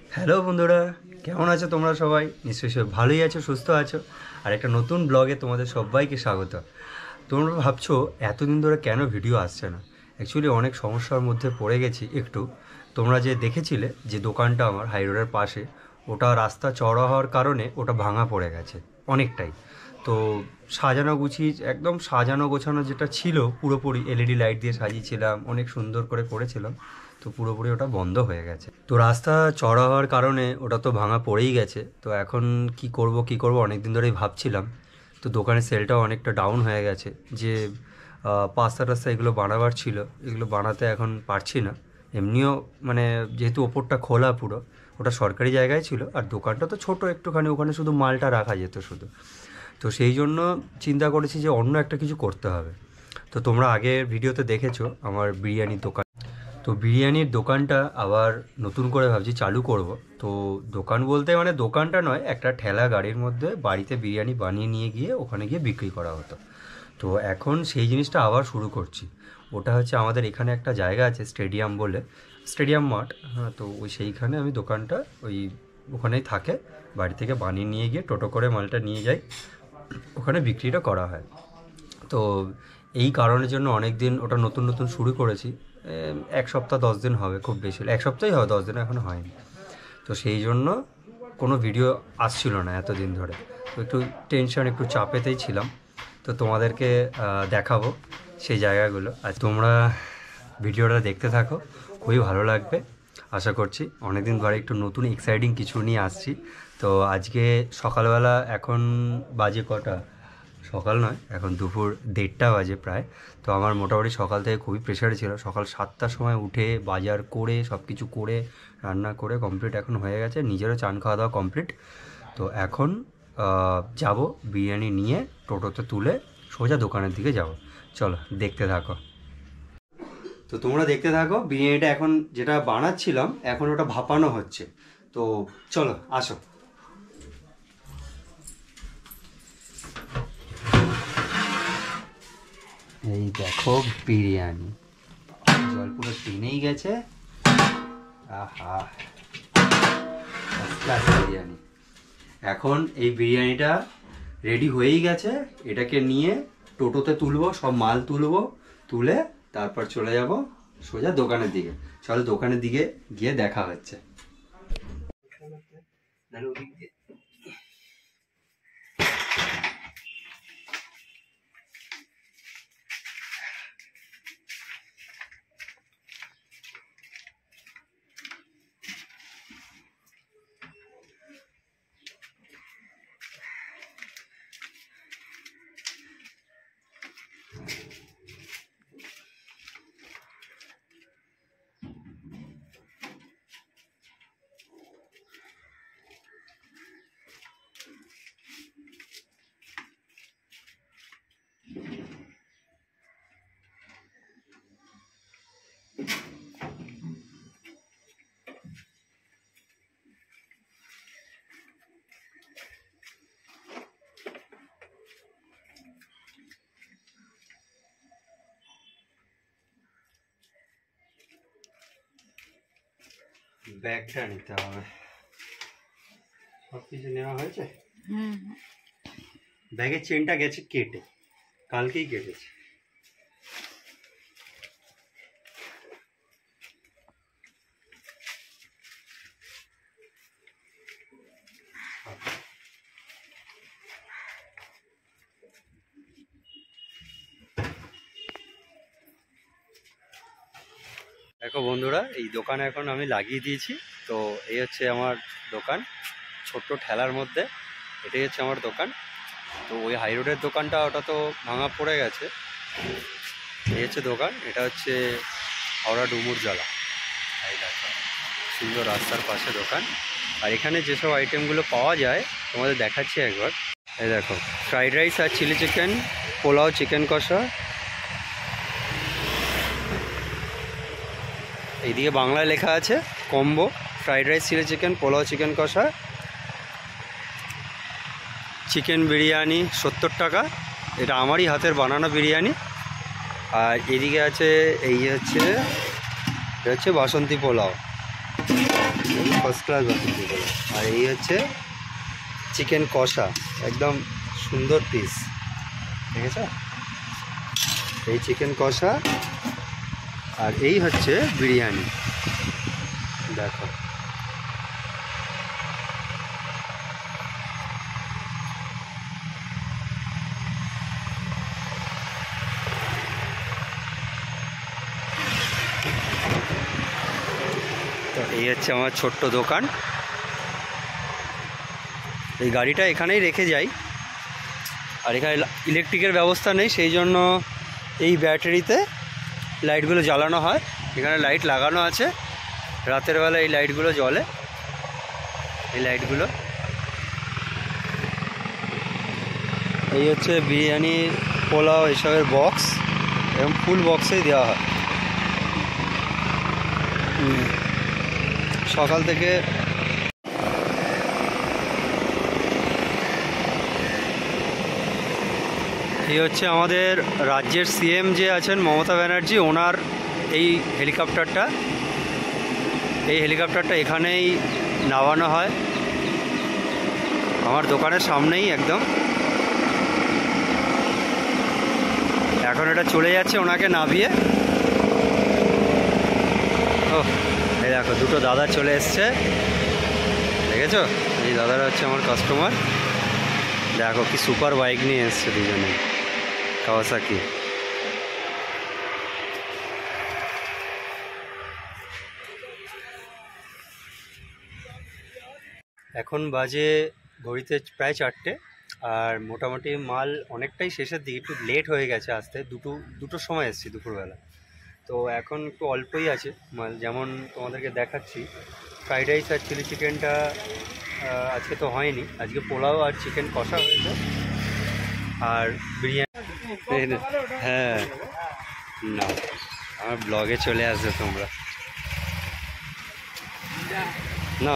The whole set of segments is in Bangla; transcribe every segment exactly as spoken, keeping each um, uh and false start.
হ্যালো বন্ধুরা, কেমন আছো তোমরা? সবাই নিশ্চয়ই সব ভালোই আছো, সুস্থ আছো। আর একটা নতুন ব্লগে তোমাদের সবাইকে স্বাগত। তোমরা ভাবছো এতদিন ধরে কেন ভিডিও আসছে না। অ্যাকচুয়ালি অনেক সমস্যার মধ্যে পড়ে গেছি একটু। তোমরা যে দেখেছিলে যে দোকানটা আমার হাই রোডের পাশে, ওটা রাস্তা চওড়া হওয়ার কারণে ওটা ভাঙা পড়ে গেছে অনেকটাই। তো সাজানো গুছিয়ে একদম সাজানো গোছানো যেটা ছিল পুরোপুরি এলইডি লাইট দিয়ে সাজিয়েছিলাম, অনেক সুন্দর করে করেছিলাম, তো পুরোপুরি ওটা বন্ধ হয়ে গেছে। তো রাস্তা চড়া হওয়ার কারণে ওটা তো ভাঙা পড়েই গেছে। তো এখন কি করব কি করব অনেক দিন ধরেই ভাবছিলাম। তো দোকানের সেলটাও অনেকটা ডাউন হয়ে গেছে, যে পাস্তা টাস্তা এগুলো বানাবার ছিল, এগুলো বানাতে এখন পারছি না। এমনিও মানে যেহেতু ওপরটা খোলা পুরো, ওটা সরকারি জায়গায় ছিল, আর দোকানটা তো ছোটো একটুখানি, ওখানে শুধু মালটা রাখা যেত শুধু। তো সেই জন্য চিন্তা করেছি যে অন্য একটা কিছু করতে হবে। তো তোমরা আগের ভিডিওতে দেখেছো আমার বিরিয়ানির দোকান। তো বিরিয়ানির দোকানটা আবার নতুন করে ভাবছি চালু করব। তো দোকান বলতে মানে দোকানটা নয়, একটা ঠেলা গাড়ির মধ্যে বাড়িতে বিরিয়ানি বানিয়ে নিয়ে গিয়ে ওখানে গিয়ে বিক্রি করা হতো। তো এখন সেই জিনিসটা আবার শুরু করছি। ওটা হচ্ছে আমাদের এখানে একটা জায়গা আছে স্টেডিয়াম বলে, স্টেডিয়াম মাঠ। হ্যাঁ, তো ওই সেইখানে আমি দোকানটা ওই ওখানেই থাকে, বাড়ি থেকে বানিয়ে নিয়ে গিয়ে টোটো করে মালটা নিয়ে যাই, ওখানে বিক্রিটা করা হয়। তো এই কারণের জন্য অনেক দিন ওটা নতুন নতুন শুরু করেছি। এক সপ্তাহ দশ দিন হবে, খুব বেশি এক সপ্তাহই হবে, দশ দিন এখনও হয়নি। তো সেই জন্য কোনো ভিডিও আসছিল না এতদিন ধরে। তো একটু টেনশন, একটু চাপেতেই ছিলাম। তো তোমাদেরকে দেখাবো সেই জায়গাগুলো। আর তোমরা ভিডিওটা দেখতে থাকো, খুবই ভালো লাগবে আশা করছি। অনেক দিন ধরে একটু নতুন এক্সাইটিং কিছু নিয়ে আসছি। তো আজকে সকালবেলা, এখন বাজে কটা, সকাল নয়, এখন দুপুর দেড়টা বাজে প্রায়। তো আমার মোটামুটি সকাল থেকে খুবই প্রেশারে ছিল। সকাল সাতটার সময় উঠে বাজার করে সব কিছু করে রান্না করে কমপ্লিট এখন হয়ে গেছে, নিজেরও চান খাওয়া দাওয়া কমপ্লিট। তো এখন যাব বিরিয়ানি নিয়ে টোটোতে তুলে সোজা দোকানের দিকে যাব। চলো দেখতে থাকো। তো তোমরা দেখতে থাকো, বিরিয়ানিটা এখন যেটা বানাচ্ছিলাম এখন ওটা ভাপানো হচ্ছে। তো চলো আসো। এই দেখো বিরিয়ানি, জল পুরো টেনেই গেছে। আহা, ফার্স্ট ক্লাস বিরিয়ানি। এখন এই বিরিয়ানিটা রেডি হয়েই গেছে, এটাকে নিয়ে টোটোতে তুলবো, সব মাল তুলবো, তুলে তারপর চলে যাব সোজা দোকানের দিকে। চলো দোকানের দিকে গিয়ে দেখা হচ্ছে। ব্যাগটা নিতে হবে, সব কিছু নেওয়া হয়েছে। ব্যাগের চেনটা গেছে কেটে, কালকেই কেটেছে। দেখো বন্ধুরা, এই দোকান এখন আমি লাগিয়ে দিয়েছি। তো এই হচ্ছে আমার দোকান, ছোট্ট ঠেলার মধ্যে এটাই হচ্ছে আমার দোকান। তো ওই হাই রোডের দোকানটা ওটা তো ভাঙা পড়ে গেছে। এই হচ্ছে দোকান, এটা হচ্ছে হাওড়া ডুমুরজলা। এই দেখো সুন্দর রাস্তার পাশে দোকান। আর এখানে যেসব আইটেমগুলো পাওয়া যায় তোমাদের দেখাচ্ছি একবার। এই দেখো, ফ্রাইড রাইস আর চিলি চিকেন, পোলাও, চিকেন কষা। এইদিকে বাংলায় লেখা আছে combo, fried rice, chilli chicken, pulao, chicken কষা, চিকেন বিরিয়ানি সত্তর টাকা। এটা আমারই হাতের বানানো বিরিয়ানি। আর এদিকে আছে এই হচ্ছে এটা হচ্ছে বাসন্তী পোলাও। First class basanti pulao. আর এই হচ্ছে চিকেন কষা, একদম সুন্দর পিস, ঠিক আছে? এই চিকেন কষা আর এই হচ্ছে বিরিয়ানি, দেখো। তো এই হচ্ছে আমার ছোট্ট দোকান। এই গাড়িটা এখানেই রেখে যাই, আর এখানে ইলেকট্রিকের ব্যবস্থা নেই, সেই জন্য এই ব্যাটারিতে লাইটগুলো জ্বালানো হয়। এখানে লাইট লাগানো আছে, রাতের বেলা এই লাইটগুলো জ্বলে, এই লাইটগুলো। এই হচ্ছে বিরিয়ানি, পোলাও এসবের বক্স, এবং ফুল বক্সেই দেওয়া হয়। সকাল থেকে এই হচ্ছে আমাদের রাজ্যের সিএম যে আছেন মমতা ব্যানার্জি, ওনার এই হেলিকপ্টারটা, এই হেলিকপ্টারটা এখানেই নামানো হয়, আমার দোকানের সামনেই একদম। এখন এটা চলে যাচ্ছে ওনাকে নামিয়ে। ও এই দেখো, দুটো দাদা চলে এসছে, দেখেছো? এই দাদারা হচ্ছে আমার কাস্টমার। দেখো কি সুপার বাইক নিয়ে এসছে দুজনে, কাওয়াসাকি। এখন বাজে ঘড়িতে প্রায় চারটে, আর মোটামুটি মাল অনেকটাই শেষের দিকে, একটু লেট হয়ে গেছে আসতে, দুটো দুটোর সময় এসেছি দুপুরবেলা। তো এখন একটু অল্পই আছে মাল, যেমন তোমাদেরকে দেখাচ্ছি। ফ্রাইড রাইস আর চিলি চিকেনটা আজকে তো হয়নি, আজকে পোলাও আর চিকেন কষা হয়েছে, আর বিরিয়ানি। হ্যাঁ না, আমার ব্লগে চলে আসবে তোমরা না।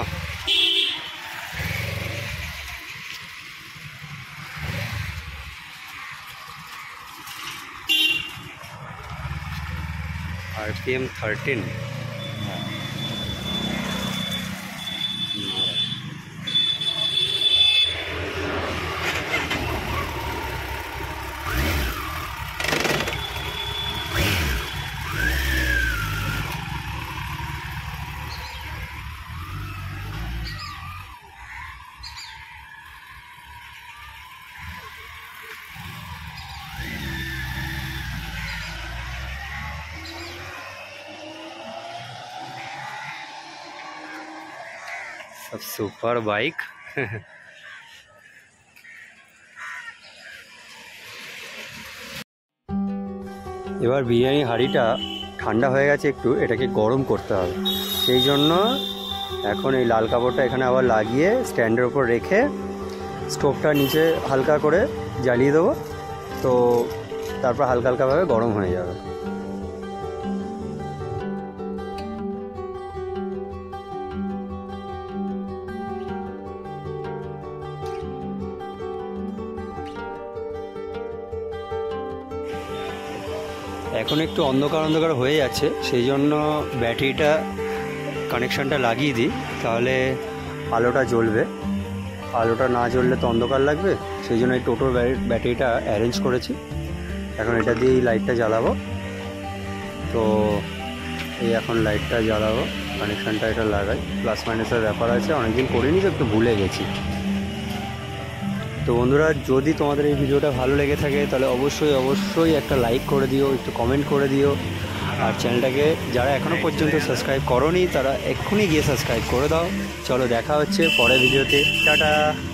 আর পি এম থার্টিন। सब सुपर बाइक। এবার বিরিয়ানি হাঁড়িটা ঠান্ডা হয়ে গেছে একটু, এটাকে গরম করতে হবে, সেই জন্য এখন এই লাল কাপড়টা এখানে আবার লাগিয়ে স্ট্যান্ডের উপর রেখে স্টোভটা নিচে হালকা করে জ্বালিয়ে দেবো, তো তারপর হালকা হালকাভাবে গরম হয়ে যাবে। এখন একটু অন্ধকার অন্ধকার হয়ে যাচ্ছে, সেই জন্য ব্যাটারিটা কানেকশানটা লাগিয়ে দিই, তাহলে আলোটা জ্বলবে। আলোটা না জ্বললে তো অন্ধকার লাগবে, সেই জন্য এই টোটোর ব্যাটারিটা অ্যারেঞ্জ করেছি। এখন এটা দিয়েই লাইটটা জ্বালাবো, তো এই এখন লাইটটা জ্বালাবো, কানেকশানটা এটা লাগাই। প্লাস মাইনাসের ব্যাপার আছে, অনেকদিন করিনি তো একটু ভুলে গেছি। তো বন্ধুরা, যদি তোমাদের এই ভিডিওটা ভালো লেগে থাকে তাহলে অবশ্যই অবশ্যই একটা লাইক করে দিও, একটু কমেন্ট করে দিও, আর চ্যানেলটাকে যারা এখনও পর্যন্ত সাবস্ক্রাইব করোনি তারা এক্ষুনি গিয়ে সাবস্ক্রাইব করে দাও। চলো দেখা হচ্ছে পরের ভিডিওতে, টাটা।